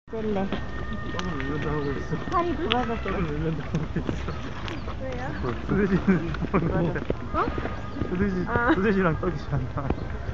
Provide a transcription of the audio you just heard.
셀레. 떡은 울면서 하고 있어. 팔이 부러졌어. 떡은 울면서 하고 있어. 왜요? 소세지는 어? 소세지, 아. 소세지랑 떡이잖아.